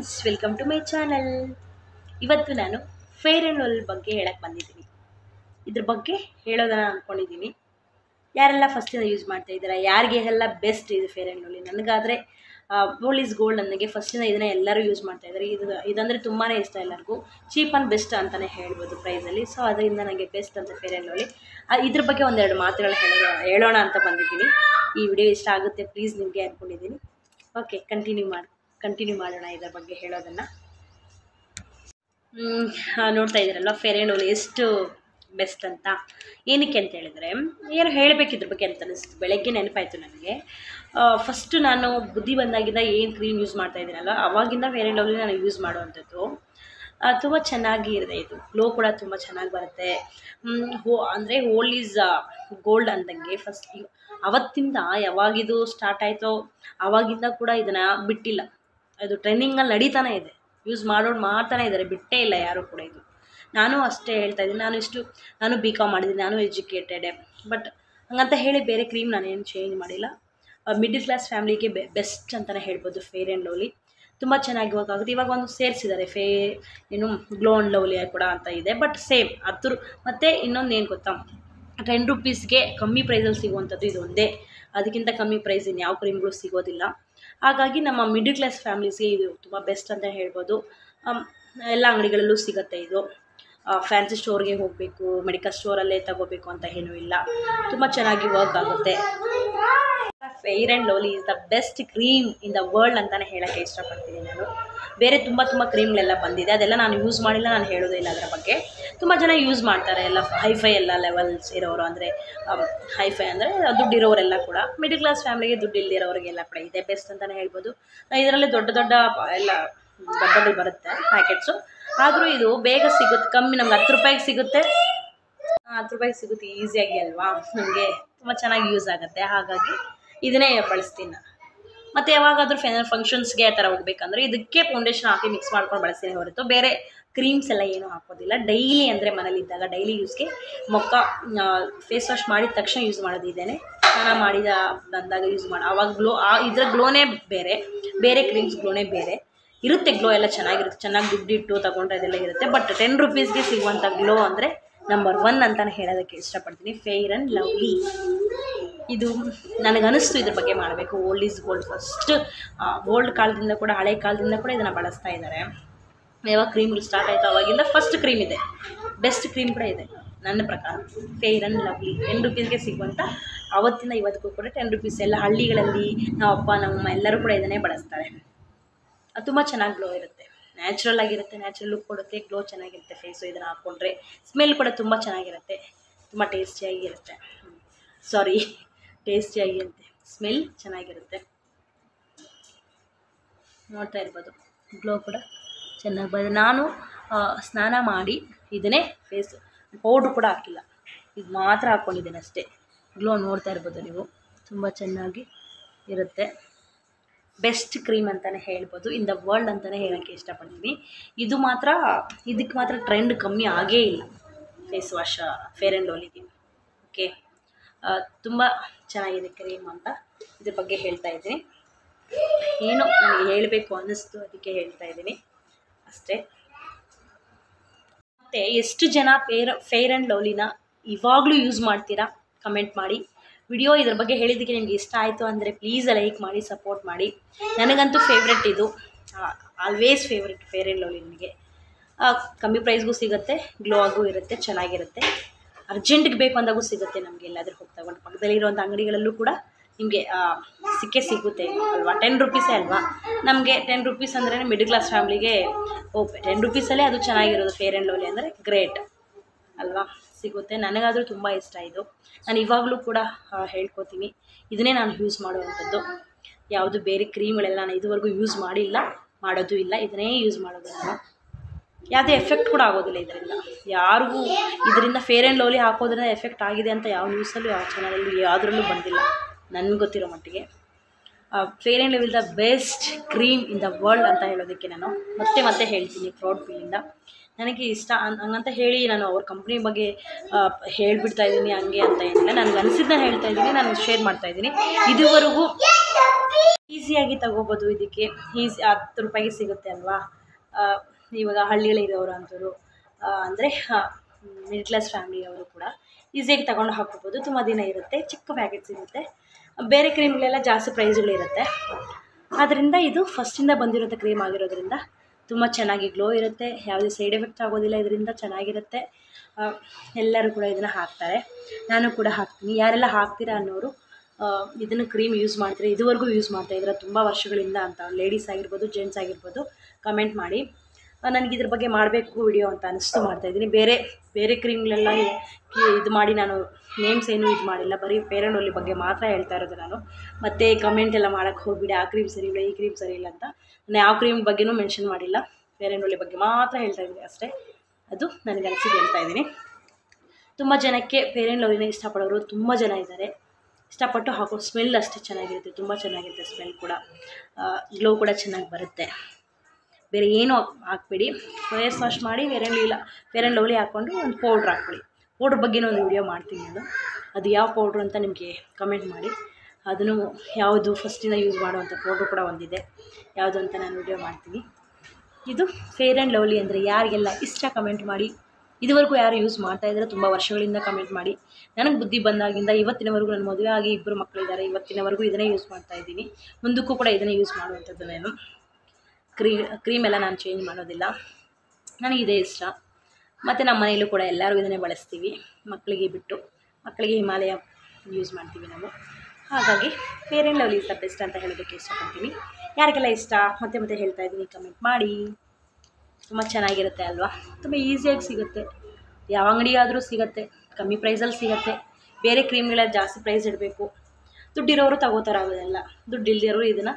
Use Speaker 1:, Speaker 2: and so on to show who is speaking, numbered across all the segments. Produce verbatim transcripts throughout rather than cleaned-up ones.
Speaker 1: Friends, welcome to my channel. ಇವತ್ತು ನಾನು fair and lovely ಬಗ್ಗೆ ಹೇಳಕ್ಕೆ ಬಂದಿದ್ದೀನಿ. ಇದ್ರ ಬಗ್ಗೆ ಹೇಳೋದನ್ನು ಅಂದ್ಕೊಂಡಿದ್ದೀನಿ. ಯಾರೆಲ್ಲ ಫಸ್ಟಿಂದ ಯೂಸ್ ಮಾಡ್ತಾ ಇದ್ದೀರಾ, ಯಾರಿಗೆ ಎಲ್ಲ ಬೆಸ್ಟ್ ಇದು ಫೇರ್ ಆ್ಯಂಡ್ ಲವ್ಲಿ? ನನಗಾದರೆ ಗೋಲ್ಡ್ ಈಸ್ ಗೋಲ್ಡ್ ನನಗೆ ಫಸ್ಟಿಂದ ಇದನ್ನು ಎಲ್ಲರೂ ಯೂಸ್ ಮಾಡ್ತಾ ಇದ್ದಾರೆ. ಇದು ಇದಂದರೆ ತುಂಬಾ ಇಷ್ಟ ಎಲ್ಲರಿಗೂ. ಚೀಪ್ ಆ್ಯಂಡ್ ಬೆಸ್ಟ್ ಅಂತಲೇ ಹೇಳ್ಬೋದು ಪ್ರೈಸಲ್ಲಿ. ಸೊ ಅದರಿಂದ ನನಗೆ ಬೆಸ್ಟ್ ಅಂತ ಫೇರ್ ಆ್ಯಂಡ್ ಲವ್ಲಿ. ಇದ್ರ ಬಗ್ಗೆ ಒಂದೆರಡು ಮಾತುಗಳು ಹೇಳೋ ಹೇಳೋಣ ಅಂತ ಬಂದಿದ್ದೀನಿ. ಈ ವಿಡಿಯೋ ಇಷ್ಟ ಆಗುತ್ತೆ ಪ್ಲೀಸ್ ನಿಮಗೆ ಅಂದ್ಕೊಂಡಿದ್ದೀನಿ. ಓಕೆ, ಕಂಟಿನ್ಯೂ ಮಾಡಿ ಕಂಟಿನ್ಯೂ ಮಾಡೋಣ ಇದರ ಬಗ್ಗೆ ಹೇಳೋದನ್ನು. ನೋಡ್ತಾ ಇದ್ದೀರಲ್ವ ಫೇರ್ ಆ್ಯಂಡ್ ಲವ್ಲಿ ಎಷ್ಟು ಬೆಸ್ಟ್ ಅಂತ. ಏನಕ್ಕೆ ಅಂತ ಹೇಳಿದ್ರೆ, ಏನು ಹೇಳಬೇಕಿದ್ರ ಬಗ್ಗೆ ಅಂತ ಅನಿಸ್ತು. ಬೆಳಗ್ಗೆ ನೆನಪಾಯಿತು ನನಗೆ. ಫಸ್ಟು ನಾನು ಬುದ್ಧಿ ಬಂದಾಗಿಂದ ಏನು ಕ್ರೀಮ್ ಯೂಸ್ ಮಾಡ್ತಾ ಇದ್ದೀನಲ್ವ, ಅವಾಗಿಂದ ಫೇರ್ ಆ್ಯಂಡ್ ಲವ್ಲಿ ನಾನು ಯೂಸ್ ಮಾಡುವಂಥದ್ದು. ತುಂಬ ಚೆನ್ನಾಗಿ ಇದೆ. ಇದು ಗ್ಲೋ ಕೂಡ ತುಂಬ ಚೆನ್ನಾಗಿ ಬರುತ್ತೆ. ಹೋ ಅಂದರೆ ಓಲ್ಡ್ ಈಸ್ ಗೋಲ್ಡ್ ಅಂದಂಗೆ ಫಸ್ಟ್ ಅವತ್ತಿಂದ ಯಾವಾಗಿದು ಸ್ಟಾರ್ಟ್ ಆಯಿತೋ ಆವಾಗಿಂದ ಕೂಡ ಇದನ್ನು ಬಿಟ್ಟಿಲ್ಲ. ಇದು ಟ್ರೆಂಡಿಂಗಲ್ಲಿ ನಡೀತಾನೆ ಇದೆ. ಯೂಸ್ ಮಾಡೋರು ಮಾಡ್ತಾನೆ ಇದ್ದಾರೆ, ಬಿಟ್ಟೇ ಇಲ್ಲ ಯಾರೂ ಕೂಡ. ಇದು ನಾನು ಅಷ್ಟೇ ಹೇಳ್ತಾ ಇದ್ದೀನಿ. ನಾನು ಇಷ್ಟು ನಾನು ಬಿ ಕಾಮ್ ಮಾಡಿದ್ದೀನಿ, ನಾನು ಎಜುಕೇಟೆಡೆ. ಬಟ್ ಹಂಗಂತ ಹೇಳಿ ಬೇರೆ ಕ್ರೀಮ್ ನಾನೇನು ಚೇಂಜ್ ಮಾಡಿಲ್ಲ. ಮಿಡ್ಲ್ ಕ್ಲಾಸ್ ಫ್ಯಾಮಿಲಿಗೆ ಬೆ ಬೆಸ್ಟ್ ಅಂತಲೇ ಹೇಳ್ಬೋದು ಫೇರ್ ಆ್ಯಂಡ್ ಲವ್ಲಿ. ತುಂಬ ಚೆನ್ನಾಗಿ ವರ್ಕ್ ಆಗುತ್ತೆ. ಇವಾಗ ಒಂದು ಸೇರಿಸಿದ್ದಾರೆ ಫೇ ಏನು ಗ್ಲೋ ಆ್ಯಂಡ್ ಲವ್ಲಿ ಕೂಡ ಅಂತ ಇದೆ. ಬಟ್ ಸೇಮ್ ಅದ್ರ ಮತ್ತು ಇನ್ನೊಂದು ಏನು ಗೊತ್ತಾ, ಟೆನ್ ರುಪೀಸ್ಗೆ ಕಮ್ಮಿ ಪ್ರೈಸಲ್ಲಿ ಸಿಗುವಂಥದ್ದು ಇದು ಒಂದೇ. ಅದಕ್ಕಿಂತ ಕಮ್ಮಿ ಪ್ರೈಸ್ ಇನ್ನು ಯಾವ ಕ್ರೀಮ್ಗಳು ಸಿಗೋದಿಲ್ಲ. ಹಾಗಾಗಿ ನಮ್ಮ ಮಿಡ್ಲ್ ಕ್ಲಾಸ್ ಫ್ಯಾಮಿಲೀಸ್ಗೆ ಇದು ತುಂಬ ಬೆಸ್ಟ್ ಅಂತ ಹೇಳ್ಬೋದು. ಎಲ್ಲ ಅಂಗಡಿಗಳಲ್ಲೂ ಸಿಗುತ್ತೆ ಇದು. ಫ್ಯಾನ್ಸಿ ಸ್ಟೋರ್ಗೆ ಹೋಗಬೇಕು, ಮೆಡಿಕಲ್ ಸ್ಟೋರಲ್ಲೇ ತಗೋಬೇಕು ಅಂತ ಏನೂ ಇಲ್ಲ. ತುಂಬ ಚೆನ್ನಾಗಿ ವರ್ಕ್ ಆಗುತ್ತೆ. Fair and lovely is the best cream in the world ಅಂತಲೇ ಹೇಳೋಕ್ಕೆ ಇಷ್ಟಪಡ್ತೀನಿ ನಾನು. ಬೇರೆ ತುಂಬ ತುಂಬ ಕ್ರೀಮ್ಗಳೆಲ್ಲ ಬಂದಿದೆ, ಅದೆಲ್ಲ ನಾನು ಯೂಸ್ ಮಾಡಿಲ್ಲ, ನಾನು ಹೇಳೋದೇ ಇಲ್ಲ ಅದರ ಬಗ್ಗೆ. ತುಂಬ ಜನ ಯೂಸ್ ಮಾಡ್ತಾರೆ, ಎಲ್ಲ ಹೈಫೈ ಎಲ್ಲ ಲೆವೆಲ್ಸ್ ಇರೋರು. ಅಂದರೆ ಹೈಫೈ ಅಂದರೆ ದುಡ್ಡಿರೋರೆಲ್ಲ ಕೂಡ. ಮಿಡ್ಲ್ ಕ್ಲಾಸ್ ಫ್ಯಾಮಿಲಿಗೆ ದುಡ್ಡು ಇಲ್ದಿರೋರಿಗೆಲ್ಲ ಕೂಡ ಇದೆ ಬೆಸ್ಟ್ ಅಂತಲೇ ಹೇಳ್ಬೋದು. ಇದರಲ್ಲಿ ದೊಡ್ಡ ದೊಡ್ಡ ಎಲ್ಲ ಡಬ್ಬಗಳು ಬರುತ್ತೆ ಪ್ಯಾಕೆಟ್ಸು. ಆದರೂ ಇದು ಬೇಗ ಸಿಗುತ್ತೆ, ಕಮ್ಮಿ ನಮ್ಗೆ ಹತ್ತು ರೂಪಾಯಿಗೆ ಸಿಗುತ್ತೆ. ಹತ್ತು ರೂಪಾಯಿಗೆ ಸಿಗುತ್ತೆ ಈಸಿಯಾಗಿ ಅಲ್ವಾ. ನಮಗೆ ತುಂಬ ಚೆನ್ನಾಗಿ ಯೂಸ್ ಆಗುತ್ತೆ. ಹಾಗಾಗಿ ಇದನ್ನೇ ಬಳಸ್ತೀನಿ ನಾನು. ಮತ್ತು ಯಾವಾಗಾದರೂ ಫೈನಲ್ ಫಂಕ್ಷನ್ಸ್ಗೆ ಆ ಥರ ಹೋಗ್ಬೇಕಂದ್ರೆ ಇದಕ್ಕೆ ಫೌಂಡೇಶನ್ ಹಾಕಿ ಮಿಕ್ಸ್ ಮಾಡ್ಕೊಂಡು ಬಳಸ್ತೀನಿ ಹೊರತು ಬೇರೆ ಕ್ರೀಮ್ಸ್ ಎಲ್ಲ ಏನೂ ಹಾಕೋದಿಲ್ಲ. ಡೈಲಿ ಅಂದರೆ ಮನೇಲಿದ್ದಾಗ ಡೈಲಿ ಯೂಸ್ಗೆ ಮುಖ ಫೇಸ್ ವಾಶ್ ಮಾಡಿದ ತಕ್ಷಣ ಯೂಸ್ ಮಾಡೋದು ಇದ್ದೇನೆ. ಸ್ನಾನ ಮಾಡಿದ ಬಂದಾಗ ಯೂಸ್ ಮಾಡಿ ಆವಾಗ ಗ್ಲೋ ಆ ಇದರ ಗ್ಲೋನೇ ಬೇರೆ, ಬೇರೆ ಕ್ರೀಮ್ಸ್ ಗ್ಲೋನೇ ಬೇರೆ ಇರುತ್ತೆ. ಗ್ಲೋ ಎಲ್ಲ ಚೆನ್ನಾಗಿರುತ್ತೆ, ಚೆನ್ನಾಗಿ ದುಡ್ಡಿಟ್ಟು ತೊಗೊಂಡ್ರೆ ಅದೆಲ್ಲ ಇರುತ್ತೆ. ಬಟ್ ಟೆನ್ ರುಪೀಸ್ಗೆ ಸಿಗುವಂಥ ಗ್ಲೋ ಅಂದರೆ ನಂಬರ್ ಒನ್ ಅಂತಲೇ ಹೇಳೋದಕ್ಕೆ ಇಷ್ಟಪಡ್ತೀನಿ. ಫೇರ್ ಆ್ಯಂಡ್ ಲವ್ಲಿ ಇದು ನನಗನ್ನಿಸ್ತು ಇದ್ರ ಬಗ್ಗೆ ಮಾಡಬೇಕು. Old is gold first old ಕಾಲದಿಂದ ಕೂಡ, ಹಳೆ ಕಾಲದಿಂದ ಕೂಡ ಇದನ್ನು ಬಳಸ್ತಾ ಇದ್ದಾರೆ. ಯಾವಾಗ ಕ್ರೀಮ್ಗಳು ಸ್ಟಾರ್ಟ್ ಆಯಿತು ಅವಾಗಿಂದ ಫಸ್ಟ್ ಕ್ರೀಮ್ ಇದೆ, ಬೆಸ್ಟ್ ಕ್ರೀಮ್ ಕೂಡ ಇದೆ ನನ್ನ ಪ್ರಕಾರ. ಫೇರ್ ಆ್ಯಂಡ್ ಲವ್ಲಿ ಟೆನ್ ರುಪೀಸ್ಗೆ ಸಿಗುವಂಥ ಅವತ್ತಿಂದ ಇವತ್ತಿಗೂ ಕೂಡ ಟೆನ್ ರುಪೀಸ್ ಎಲ್ಲ ಹಳ್ಳಿಗಳಲ್ಲಿ ನಮ್ಮ ಅಪ್ಪ ನಮ್ಮಮ್ಮ ಎಲ್ಲರೂ ಕೂಡ ಇದನ್ನೇ ಬಳಸ್ತಾರೆ. ಅದು ತುಂಬ ಚೆನ್ನಾಗಿ ಗ್ಲೋ ಇರುತ್ತೆ, ನ್ಯಾಚುರಲ್ ಆಗಿರುತ್ತೆ, ನ್ಯಾಚುರಲ್ ಲುಕ್ ಕೊಡುತ್ತೆ, ಗ್ಲೋ ಚೆನ್ನಾಗಿರುತ್ತೆ ಫೇಸು. ಇದನ್ನು ಹಾಕ್ಕೊಂಡ್ರೆ ಸ್ಮೆಲ್ ಕೂಡ ತುಂಬ ಚೆನ್ನಾಗಿರುತ್ತೆ, ತುಂಬ ಟೇಸ್ಟಿಯಾಗಿರುತ್ತೆ. ಸಾರಿ ಟೇಸ್ಟಿಯಾಗಿರುತ್ತೆ, ಸ್ಮೆಲ್ ಚೆನ್ನಾಗಿರುತ್ತೆ. ನೋಡ್ತಾ ಇರ್ಬೋದು ಗ್ಲೋ ಕೂಡ ಚೆನ್ನಾಗಿ ಬರುತ್ತೆ. ನಾನು ಸ್ನಾನ ಮಾಡಿ ಇದನ್ನೇ ಫೇಸ್ ಪೌಡ್ರು ಕೂಡ ಹಾಕಿಲ್ಲ, ಇದು ಮಾತ್ರ ಹಾಕ್ಕೊಂಡಿದ್ದೇನೆ ಅಷ್ಟೇ. ಗ್ಲೋ ನೋಡ್ತಾ ಇರ್ಬೋದು ನೀವು, ತುಂಬ ಚೆನ್ನಾಗಿ ಇರುತ್ತೆ. ಬೆಸ್ಟ್ ಕ್ರೀಮ್ ಅಂತಲೇ ಹೇಳ್ಬೋದು, ಇನ್ ದ ವರ್ಲ್ಡ್ ಅಂತಲೇ ಹೇಳೋಕ್ಕೆ ಇಷ್ಟಪಡ್ತೀನಿ. ಇದು ಮಾತ್ರ ಇದಕ್ಕೆ ಮಾತ್ರ ಟ್ರೆಂಡ್ ಕಮ್ಮಿ ಆಗೇ ಇಲ್ಲ ಫೇಸ್ ವಾಶ್ ಫೇರ್ ಆ್ಯಂಡ್ ಲವ್ಲಿಗೆ. ಓಕೆ, ತುಂಬ ಚೆನ್ನಾಗಿದೆ ಕ್ರೀಮ್ ಅಂತ ಇದ್ರ ಬಗ್ಗೆ ಹೇಳ್ತಾ ಇದ್ದೀನಿ. ಏನೋ ನನಗೆ ಹೇಳಬೇಕು ಅನ್ನಿಸ್ತು, ಅದಕ್ಕೆ ಹೇಳ್ತಾ ಇದ್ದೀನಿ ಅಷ್ಟೇ. ಮತ್ತು ಎಷ್ಟು ಜನ ಫೇರ್ ಫೇರ್ ಆ್ಯಂಡ್ ಲವ್ಲಿನ ಇವಾಗಲೂ ಯೂಸ್ ಮಾಡ್ತೀರಾ ಕಮೆಂಟ್ ಮಾಡಿ. ವಿಡಿಯೋ ಇದ್ರ ಬಗ್ಗೆ ಹೇಳಿದ್ದಕ್ಕೆ ನಿಮಗೆ ಇಷ್ಟ ಆಯಿತು ಅಂದರೆ ಪ್ಲೀಸ್ ಲೈಕ್ ಮಾಡಿ, ಸಪೋರ್ಟ್ ಮಾಡಿ. ನನಗಂತೂ ಫೇವ್ರೆಟ್ ಇದು, always favourite fair and lovely. ನಿಮಗೆ ಕಮ್ಮಿ ಪ್ರೈಸ್ಗೂ ಸಿಗುತ್ತೆ, ಗ್ಲೋ ಆಗೂ ಇರುತ್ತೆ, ಚೆನ್ನಾಗಿರುತ್ತೆ. ಅರ್ಜೆಂಟಿಗೆ ಬೇಕು ಅಂದಾಗೂ ಸಿಗುತ್ತೆ ನಮಗೆ. ಎಲ್ಲಾದರೂ ಹೋಗಿ ತಗೊಂಡು ಪಕ್ಕದಲ್ಲಿರುವಂಥ ಅಂಗಡಿಗಳಲ್ಲೂ ಕೂಡ ನಿಮಗೆ ಸಿಕ್ಕೇ ಸಿಗುತ್ತೆ ಅಲ್ವಾ. ಟೆನ್ ರುಪೀಸೇ ಅಲ್ವಾ ನಮಗೆ. ಟೆನ್ ರುಪೀಸ್ ಅಂದರೆ ಮಿಡ್ಲ್ ಕ್ಲಾಸ್ ಫ್ಯಾಮ್ಲಿಗೆ ಓಕೆ, ಟೆನ್ ರುಪೀಸಲ್ಲೇ ಅದು ಚೆನ್ನಾಗಿರೋದು ಫೇರ್ ಆ್ಯಂಡ್ ಲವ್ಲಿ ಅಂದರೆ ಗ್ರೇಟ್ ಅಲ್ವಾ. ಸಿಗುತ್ತೆ. ನನಗಾದರೂ ತುಂಬ ಇಷ್ಟ ಇದು. ನಾನು ಇವಾಗಲೂ ಕೂಡ ಹೇಳ್ಕೊತೀನಿ, ಇದನ್ನೇ ನಾನು ಯೂಸ್ ಮಾಡುವಂಥದ್ದು. ಯಾವುದು ಬೇರೆ ಕ್ರೀಮ್ಗಳೆಲ್ಲ ನಾನು ಇದುವರೆಗೂ ಯೂಸ್ ಮಾಡಿಲ್ಲ, ಮಾಡೋದು ಇಲ್ಲ. ಇದನ್ನೇ ಯೂಸ್ ಮಾಡೋದು ನಾನು. ಯಾವುದೇ ಎಫೆಕ್ಟ್ ಕೂಡ ಆಗೋದಿಲ್ಲ ಇದರಿಂದ ಯಾರಿಗೂ. ಇದರಿಂದ ಫೇರ್ ಆ್ಯಂಡ್ ಲವ್ಲಿ ಹಾಕೋದ್ರಿಂದ ಎಫೆಕ್ಟ್ ಆಗಿದೆ ಅಂತ ಯಾವ ನ್ಯೂಸಲ್ಲೂ ಯಾವ ಚಾನಲಲ್ಲೂ ಯಾವುದ್ರಲ್ಲೂ ಬಂದಿಲ್ಲ ನನಗೆ ಗೊತ್ತಿರೋ ಮಟ್ಟಿಗೆ. Fair and lovely the best cream in the world ಅಂತ ಹೇಳೋದಕ್ಕೆ ನಾನು ಮತ್ತೆ ಮತ್ತೆ ಹೇಳ್ತೀನಿ ಪ್ರೌಡ್ ಫೀಲಿಂದ. ನನಗೆ ಇಷ್ಟ ಹಂಗಂತ ಹೇಳಿ ನಾನು ಅವ್ರ ಕಂಪ್ನಿ ಬಗ್ಗೆ ಹೇಳಿಬಿಡ್ತಾ ಇದ್ದೀನಿ ಹಂಗೆ ಅಂತ ಏನಿಲ್ಲ. ನನಗೆ ಅನಿಸಿದ್ದನ್ನ ಹೇಳ್ತಾ ಇದ್ದೀನಿ, ನಾನು ಶೇರ್ ಮಾಡ್ತಾ ಇದ್ದೀನಿ. ಇದುವರೆಗೂ ಈಸಿಯಾಗಿ ತಗೋಬೋದು. ಇದಕ್ಕೆ ಈಸಿ ಹತ್ತು ರೂಪಾಯಿಗೆ ಸಿಗುತ್ತೆ ಅಲ್ವಾ. ಇವಾಗ ಹಳ್ಳಿಗಳಿರೋರು ಅಂಥವ್ರು ಅಂದರೆ ಮಿಡ್ಲ್ ಕ್ಲಾಸ್ ಫ್ಯಾಮಿಲಿಯವರು ಕೂಡ ಈಸಿಯಾಗಿ ತಗೊಂಡು ಹಾಕ್ಕೋಬೋದು. ತುಂಬ ದಿನ ಇರುತ್ತೆ, ಚಿಕ್ಕ ಪ್ಯಾಕೆಟ್ಸ್ ಇರುತ್ತೆ. ಬೇರೆ ಕ್ರೀಮ್ಗಳೆಲ್ಲ ಜಾಸ್ತಿ ಪ್ರೈಸ್ಗಳಿರುತ್ತೆ. ಆದ್ದರಿಂದ ಇದು ಫಸ್ಟಿಂದ ಬಂದಿರೋಂಥ ಕ್ರೀಮ್ ಆಗಿರೋದ್ರಿಂದ ತುಂಬ ಚೆನ್ನಾಗಿ ಗ್ಲೋ ಇರುತ್ತೆ, ಯಾವುದೇ ಸೈಡ್ ಎಫೆಕ್ಟ್ಸ್ ಆಗೋದಿಲ್ಲ. ಇದರಿಂದ ಚೆನ್ನಾಗಿರುತ್ತೆ. ಎಲ್ಲರೂ ಕೂಡ ಇದನ್ನು ಹಾಕ್ತಾರೆ, ನಾನು ಕೂಡ ಹಾಕ್ತೀನಿ. ಯಾರೆಲ್ಲ ಹಾಕ್ತೀರಾ ಅನ್ನೋರು ಇದನ್ನು ಕ್ರೀಮ್ ಯೂಸ್ ಮಾಡ್ತಾರೆ, ಇದುವರೆಗೂ ಯೂಸ್ ಮಾಡ್ತಾಯಿದ್ರೆ ತುಂಬ ವರ್ಷಗಳಿಂದ ಅಂತ ಲೇಡೀಸ್ ಆಗಿರ್ಬೋದು ಜೆಂಟ್ಸ್ ಆಗಿರ್ಬೋದು ಕಮೆಂಟ್ ಮಾಡಿ. ನನಗೆ ಇದ್ರ ಬಗ್ಗೆ ಮಾಡಬೇಕು ವಿಡಿಯೋ ಅಂತ ಅನಿಸ್ತು ಮಾಡ್ತಾಯಿದ್ದೀನಿ. ಬೇರೆ ಬೇರೆ ಕ್ರೀಮ್ಗಳೆಲ್ಲ ಇದು ಮಾಡಿ ನಾನು ನೇಮ್ಸ್ ಏನೂ ಇದು ಮಾಡಿಲ್ಲ, ಬರೀ ಫೇರ್ ಆ್ಯಂಡ್ ಲವ್ಲಿ ಬಗ್ಗೆ ಮಾತ್ರ ಹೇಳ್ತಾ ಇರೋದು ನಾನು. ಮತ್ತು ಕಮೆಂಟ್ ಎಲ್ಲ ಮಾಡೋಕ್ಕೆ ಹೋಗ್ಬಿಡಿ, ಆ ಕ್ರೀಮ್ ಸರಿ ಇಲ್ಲ ಈ ಕ್ರೀಮ್ ಸರಿ ಇಲ್ಲ ಅಂತ. ನಾನು ಯಾವ ಕ್ರೀಮ್ ಬಗ್ಗೆನೂ ಮೆನ್ಷನ್ ಮಾಡಿಲ್ಲ, ಫೇರ್ ಆ್ಯಂಡ್ ಲವ್ಲಿ ಬಗ್ಗೆ ಮಾತ್ರ ಹೇಳ್ತಾ ಇದ್ದೀನಿ ಅಷ್ಟೇ. ಅದು ನನಗೆ ಅನಿಸಿದ್ದು ಹೇಳ್ತಾ ಇದ್ದೀನಿ. ತುಂಬ ಜನಕ್ಕೆ ಫೇರ್ ಆ್ಯಂಡ್ ಲವ್ಲಿನ ಇಷ್ಟಪಡೋರು ತುಂಬ ಜನ ಇದ್ದಾರೆ. ಇಷ್ಟಪಟ್ಟು ಹಾಕೋ ಸ್ಮೆಲ್ ಅಷ್ಟೇ ಚೆನ್ನಾಗಿರುತ್ತೆ, ತುಂಬ ಚೆನ್ನಾಗಿರುತ್ತೆ ಸ್ಮೆಲ್ ಕೂಡ, ಗ್ಲೋ ಕೂಡ ಚೆನ್ನಾಗಿ ಬರುತ್ತೆ. ಬೇರೆ ಏನೂ ಹಾಕ್ಬೇಡಿ, ಫೇಸ್ ವಾಶ್ ಮಾಡಿ ಫೇರ್ ಆ್ಯಂಡ್ ಇಲ್ಲ ಫೇರ್ ಆ್ಯಂಡ್ ಲವ್ಲಿ ಹಾಕ್ಕೊಂಡು ಒಂದು ಪೌಡ್ರ್ ಹಾಕ್ಕೊಳ್ಳಿ. ಪೌಡ್ರ್ ಬಗ್ಗೆನೂ ಒಂದು ವಿಡಿಯೋ ಮಾಡ್ತೀನಿ ನಾನು, ಅದು ಯಾವ ಪೌಡ್ರು ಅಂತ ನಿಮಗೆ ಕಮೆಂಟ್ ಮಾಡಿ. ಅದನ್ನು ಯಾವುದು ಫಸ್ಟಿಂದ ಯೂಸ್ ಮಾಡುವಂಥ ಪೌಡ್ರು ಕೂಡ ಒಂದಿದೆ, ಯಾವುದು ಅಂತ ನಾನು ವಿಡಿಯೋ ಮಾಡ್ತೀನಿ. ಇದು ಫೇರ್ ಆ್ಯಂಡ್ ಲವ್ಲಿ ಅಂದರೆ ಯಾರಿಗೆಲ್ಲ ಇಷ್ಟ ಕಮೆಂಟ್ ಮಾಡಿ. ಇದುವರೆಗೂ ಯಾರು ಯೂಸ್ ಮಾಡ್ತಾಯಿದ್ರೆ ತುಂಬ ವರ್ಷಗಳಿಂದ ಕಮೆಂಟ್ ಮಾಡಿ. ನನಗೆ ಬುದ್ಧಿ ಬಂದಾಗಿಂದ ಇವತ್ತಿನವರೆಗೂ ನನ್ನ ಮದುವೆ ಆಗಿ ಇಬ್ಬರು ಮಕ್ಕಳಿದ್ದಾರೆ, ಇವತ್ತಿನವರೆಗೂ ಇದನ್ನೇ ಯೂಸ್ ಮಾಡ್ತಾಯಿದ್ದೀನಿ. ಮುಂದಕ್ಕೂ ಕೂಡ ಇದನ್ನೇ ಯೂಸ್ ಮಾಡುವಂಥದ್ದು. ನಾನು ಕ್ರೀ ಕ್ರೀಮೆಲ್ಲ ನಾನು ಚೇಂಜ್ ಮಾಡೋದಿಲ್ಲ, ನನಗಿದೇ ಇಷ್ಟ. ಮತ್ತು ನಮ್ಮ ಮನೆಯಲ್ಲೂ ಕೂಡ ಎಲ್ಲರೂ ಇದನ್ನೇ ಬಳಸ್ತೀವಿ, ಮಕ್ಕಳಿಗೆ ಬಿಟ್ಟು. ಮಕ್ಕಳಿಗೆ ಹಿಮಾಲಯ ಯೂಸ್ ಮಾಡ್ತೀವಿ ನಾವು. ಹಾಗಾಗಿ fair and lovely is the best ಅಂತ ಹೇಳೋದಕ್ಕೆ ಇಷ್ಟಪಡ್ತೀನಿ. ಯಾರಿಗೆಲ್ಲ ಇಷ್ಟ ಮತ್ತೆ ಮತ್ತೆ ಹೇಳ್ತಾ ಇದ್ದೀನಿ, ಕಮೆಂಟ್ ಮಾಡಿ. ತುಂಬ ಚೆನ್ನಾಗಿರುತ್ತೆ ಅಲ್ವಾ, ತುಂಬ ಈಸಿಯಾಗಿ ಸಿಗುತ್ತೆ, ಯಾವ ಅಂಗಡಿಯಾದರೂ ಸಿಗುತ್ತೆ, ಕಮ್ಮಿ ಪ್ರೈಸಲ್ಲಿ ಸಿಗುತ್ತೆ. ಬೇರೆ ಕ್ರೀಮ್ಗಳೆಲ್ಲ ಜಾಸ್ತಿ ಪ್ರೈಸ್ ಇಡಬೇಕು, ದುಡ್ಡಿರೋರು ತಗೋತಾರೆ, ಆಗೋದೆಲ್ಲ ದುಡ್ಡು ಇಲ್ದಿರೋರು ಇದನ್ನು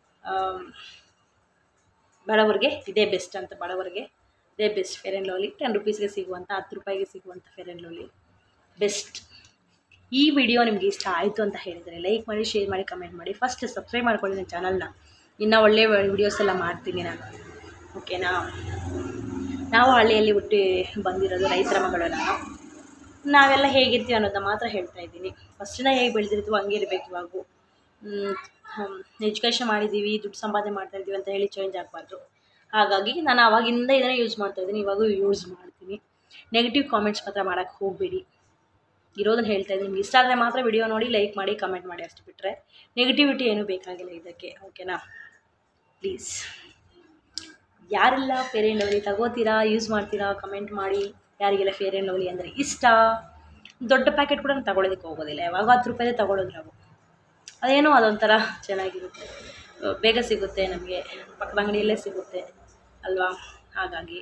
Speaker 1: ಬಡವರಿಗೆ ಇದೇ ಬೆಸ್ಟ್ ಅಂತ, ಬಡವರಿಗೆ ಇದೇ best fair and lovely. Ten ರುಪೀಸ್ಗೆ ಸಿಗುವಂಥ ಹತ್ತು ರೂಪಾಯಿಗೆ ಸಿಗುವಂಥ ಫೇರ್ ಆ್ಯಂಡ್ ಲವ್ಲಿ ಬೆಸ್ಟ್. ಈ ವಿಡಿಯೋ ನಿಮಗೆ ಇಷ್ಟ ಆಯಿತು ಅಂತ ಹೇಳಿದರೆ ಲೈಕ್ ಮಾಡಿ, ಶೇರ್ ಮಾಡಿ, ಕಮೆಂಟ್ ಮಾಡಿ. ಫಸ್ಟ್ ಸಬ್ಸ್ಕ್ರೈಬ್ ಮಾಡ್ಕೊಳ್ಳಿ ನನ್ನ ಚಾನಲ್ನ, ಇನ್ನೂ ಒಳ್ಳೆಯ ವಿಡಿಯೋಸ್ ಎಲ್ಲ ಮಾಡ್ತೀನಿ ನಾನು, ಓಕೆನಾ. ನಾವು ಹಳ್ಳಿಯಲ್ಲಿ ಹುಟ್ಟಿ ಬಂದಿರೋದು, ರೈತರ ಮಗಳು ನಾನು. ನಾವೆಲ್ಲ ಹೇಗಿರ್ತೀವಿ ಅನ್ನೋದನ್ನ ಮಾತ್ರ ಹೇಳ್ತಾ ಇದ್ದೀನಿ. ಫಸ್ಟಿನ ಹೇಗೆ ಬೆಳೆದಿರ್ತೀವೋ ಹಂಗೆ ಇರಬೇಕು. ಇವಾಗ ಎಜುಕೇಷನ್ ಮಾಡಿದ್ದೀವಿ, ದುಡ್ಡು ಸಂಪಾದನೆ ಮಾಡ್ತಾಯಿದ್ದೀವಿ ಅಂತ ಹೇಳಿ ಚೇಂಜ್ ಆಗಬಾರ್ದು. ಹಾಗಾಗಿ ನಾನು ಆವಾಗಿಂದ ಇದನ್ನೇ ಯೂಸ್ ಮಾಡ್ತಾಯಿದ್ದೀನಿ, ಇವಾಗೂ ಯೂಸ್ ಮಾಡ್ತೀನಿ. ನೆಗೆಟಿವ್ ಕಾಮೆಂಟ್ಸ್ ಮಾತ್ರ ಮಾಡೋಕ್ಕೆ ಹೋಗಬೇಡಿ, ಇರೋದನ್ನು ಹೇಳ್ತಾ ಇದ್ದೀನಿ. ನಿಮ್ಗೆ ಇಷ್ಟ ಆದರೆ ಮಾತ್ರ ವಿಡಿಯೋ ನೋಡಿ, ಲೈಕ್ ಮಾಡಿ, ಕಮೆಂಟ್ ಮಾಡಿ, ಅಷ್ಟು ಬಿಟ್ಟರೆ ನೆಗೆಟಿವಿಟಿ ಏನೂ ಬೇಕಾಗಿಲ್ಲ ಇದಕ್ಕೆ, ಓಕೆನಾ. ಪ್ಲೀಸ್ ಯಾರೆಲ್ಲ ಫೇರ್ ಆ್ಯಂಡ್ ಲವ್ಲಿ ತಗೋತೀರಾ, ಯೂಸ್ ಮಾಡ್ತೀರಾ, ಕಮೆಂಟ್ ಮಾಡಿ. ಯಾರಿಗೆಲ್ಲ ಫೇರ್ ಆ್ಯಂಡ್ ಲವ್ಲಿ ಅಂದರೆ ಇಷ್ಟ. ದೊಡ್ಡ ಪ್ಯಾಕೆಟ್ ಕೂಡ ನಾನು ತಗೊಳ್ಳೋದಕ್ಕೆ ಹೋಗೋದಿಲ್ಲ, ಯಾವಾಗ ಹತ್ತು ರೂಪಾಯಿದೇ ತಗೊಳ್ಳೋದು ನಾವು. ಅದೇನೋ ಅದೊಂಥರ ಚೆನ್ನಾಗಿರುತ್ತೆ, ಬೇಗ ಸಿಗುತ್ತೆ ನಮಗೆ, ಪಕ್ಕದ ಅಂಗಡಿಯಲ್ಲೇ ಸಿಗುತ್ತೆ ಅಲ್ವಾ. ಹಾಗಾಗಿ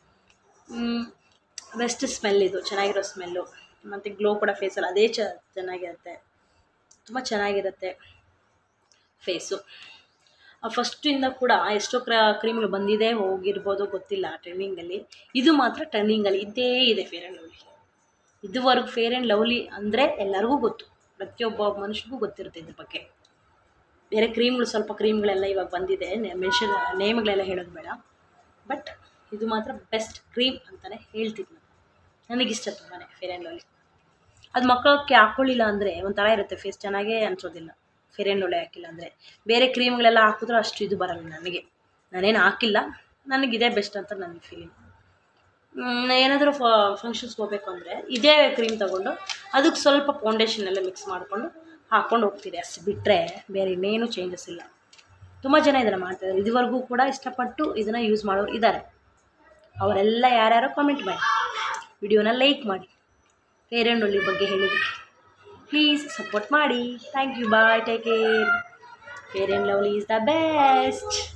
Speaker 1: ಬೆಸ್ಟ್ ಸ್ಮೆಲ್ ಇದು, ಚೆನ್ನಾಗಿರೋ ಸ್ಮೆಲ್ಲು. ಮತ್ತು ಗ್ಲೋ ಕೂಡ ಫೇಸಲ್ಲಿ ಅದೇ ಚ ಚೆನ್ನಾಗಿರುತ್ತೆ, ತುಂಬ ಚೆನ್ನಾಗಿರುತ್ತೆ ಫೇಸು. ಫಸ್ಟಿಂದ ಕೂಡ ಎಷ್ಟೋ ಕ್ರ ಕ್ರೀಮ್ಗಳು ಬಂದಿದೆ ಹೋಗಿರ್ಬೋದು ಗೊತ್ತಿಲ್ಲ ಟ್ರೆಂಡಿಂಗಲ್ಲಿ. ಇದು ಮಾತ್ರ ಟ್ರೆಂಡಿಂಗಲ್ಲಿ ಇದ್ದೇ ಇದೆ ಫೇರ್ ಆ್ಯಂಡ್ ಲವ್ಲಿ. ಇದುವರೆಗೂ ಫೇರ್ ಆ್ಯಂಡ್ ಲವ್ಲಿ ಅಂದರೆ ಎಲ್ಲರಿಗೂ ಗೊತ್ತು, ಪ್ರತಿಯೊಬ್ಬ ಮನುಷ್ಯರಿಗೂ ಗೊತ್ತಿರುತ್ತೆ ಇದ್ರ ಬಗ್ಗೆ. ಬೇರೆ ಕ್ರೀಮ್ಗಳು ಸ್ವಲ್ಪ ಕ್ರೀಮ್ಗಳೆಲ್ಲ ಇವಾಗ ಬಂದಿದೆ, ಮೆನ್ಷನ್ ನೇಮ್ಗಳೆಲ್ಲ ಹೇಳೋದು ಬೇಡ, ಬಟ್ ಇದು ಮಾತ್ರ ಬೆಸ್ಟ್ ಕ್ರೀಮ್ ಅಂತಲೇ ಹೇಳ್ತೀನಿ ನಾನು. ನನಗಿಷ್ಟ ತುಂಬಾ ಫೇರ್ ಆ್ಯಂಡ್ ಲವ್ಲಿ. ಅದು ಮಕ್ಕಳಕ್ಕೆ ಹಾಕ್ಕೊಳ್ಳಿಲ್ಲ ಅಂದರೆ ಒಂಥರ ಇರುತ್ತೆ, ಫೇಸ್ ಚೆನ್ನಾಗೇ ಅನಿಸೋದಿಲ್ಲ ಫೇರ್ ಆ್ಯಂಡ್ ಲವ್ಲಿ ಹಾಕಿಲ್ಲ ಅಂದರೆ. ಬೇರೆ ಕ್ರೀಮ್ಗಳೆಲ್ಲ ಹಾಕಿದ್ರೂ ಅಷ್ಟು ಇದು ಬರಲ್ಲ ನನಗೆ, ನಾನೇನು ಹಾಕಿಲ್ಲ, ನನಗಿದೇ ಬೆಸ್ಟ್ ಅಂತ ನನಗೆ ಫೀಲಿಂಗ್. ಏನಾದರೂ ಫಂಕ್ಷನ್ಸ್ಗೆ ಹೋಗಬೇಕು ಅಂದರೆ ಇದೇ ಕ್ರೀಮ್ ತೊಗೊಂಡು ಅದಕ್ಕೆ ಸ್ವಲ್ಪ ಫೌಂಡೇಶನ್ ಎಲ್ಲ ಮಿಕ್ಸ್ ಮಾಡಿಕೊಂಡು ಹಾಕ್ಕೊಂಡು ಹೋಗ್ತೀರಿ, ಅಷ್ಟು ಬಿಟ್ಟರೆ ಬೇರೆ ಇನ್ನೇನು ಚೇಂಜಸ್ ಇಲ್ಲ. ತುಂಬ ಜನ ಇದನ್ನು ಮಾಡ್ತಾಯಿದ್ದಾರೆ, ಇದುವರೆಗೂ ಕೂಡ ಇಷ್ಟಪಟ್ಟು ಇದನ್ನು ಯೂಸ್ ಮಾಡೋರು ಇದ್ದಾರೆ. ಅವರೆಲ್ಲ ಯಾರ್ಯಾರೋ ಕಮೆಂಟ್ ಮಾಡಿ, ವಿಡಿಯೋನ ಲೈಕ್ ಮಾಡಿ, ಫೇರ್ ಆ್ಯಂಡ್ ಲವ್ಲಿ ಬಗ್ಗೆ ಹೇಳಿದ್ರು. ಪ್ಲೀಸ್ ಸಪೋರ್ಟ್ ಮಾಡಿ. Thank you, bye, take care. Fair and lovely is the best.